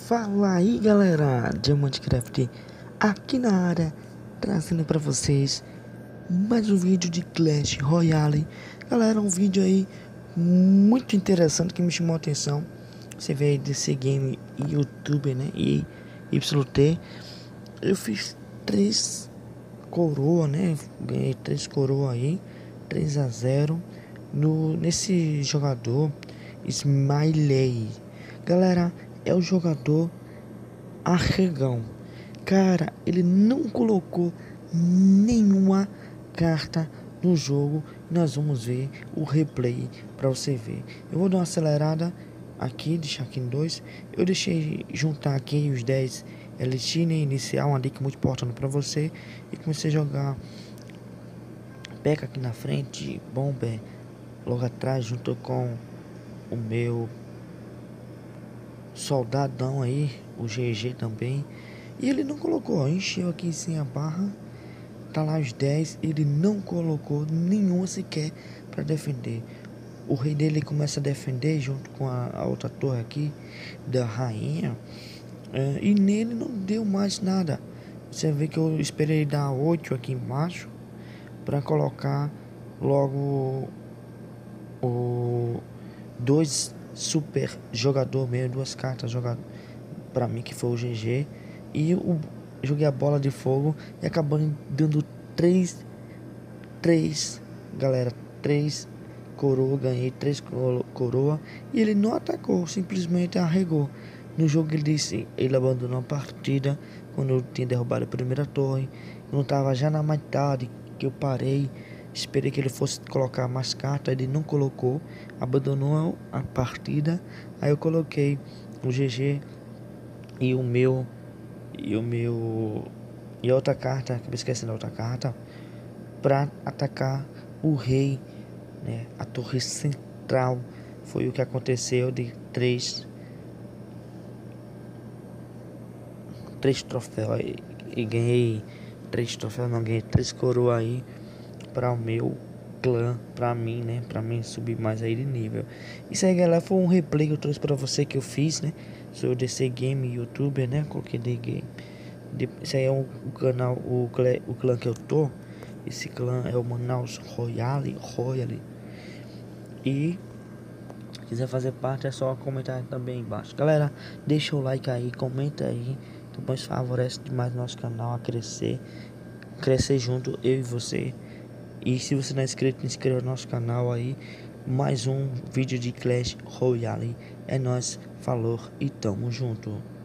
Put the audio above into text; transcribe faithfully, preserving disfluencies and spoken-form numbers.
Fala aí galera, Diamante Craft aqui na área, trazendo pra vocês mais um vídeo de Clash Royale. Galera, um vídeo aí muito interessante que me chamou a atenção. Você vê aí desse game YouTube, né, e Y T. Eu fiz três coroa, né, ganhei três coroa aí, três a zero no, nesse jogador Smiley. Galera, é o jogador arregão. Cara, ele não colocou nenhuma carta no jogo. Nós vamos ver o replay para você ver. Eu vou dar uma acelerada aqui, deixar aqui em dois. Eu deixei juntar aqui os dez elixir inicial, uma dica muito importante para você. E comecei a jogar P.E.K.K.A aqui na frente, Bomber logo atrás, junto com o meu soldadão aí, o G G também. E ele não colocou, ó, encheu aqui sem a barra, tá lá os dez, ele não colocou nenhum sequer para defender. O rei dele começa a defender junto com a, a outra torre aqui da rainha, é, e nele não deu mais nada. Você vê que eu esperei dar oito aqui embaixo para colocar logo o dois super jogador mesmo, duas cartas jogador para mim, que foi o G G, e o joguei a bola de fogo e acabando dando três três galera, três coroa, ganhei três coroa e ele não atacou, simplesmente arregou. No jogo ele disse, ele abandonou a partida quando eu tinha derrubado a primeira torre. Eu não tava já na metade que eu parei, esperei que ele fosse colocar mais cartas, ele não colocou, abandonou a partida. Aí eu coloquei o G G e o meu e o meu e a outra carta, acabei esquecendo a outra carta, para atacar o rei, né, a torre central. Foi o que aconteceu, de três três troféus e, e ganhei três troféus, não ganhei três coroas aí para o meu clã, para mim, né, para mim subir mais aí de nível. Isso aí, galera, foi um replay que eu trouxe para você, que eu fiz, né? Sou D C Game youtuber, né? Coloquei D Game. Esse aí é o, o canal, o clã, o clã que eu tô. Esse clã é o Manaus Royale, Royale. E se quiser fazer parte, é só comentar também embaixo. Galera, deixa o like aí, comenta aí, que isso favorece demais nosso canal a crescer, crescer junto, eu e você. E se você não é inscrito, inscreva no nosso canal aí. Mais um vídeo de Clash Royale. É nóis, falou e tamo junto.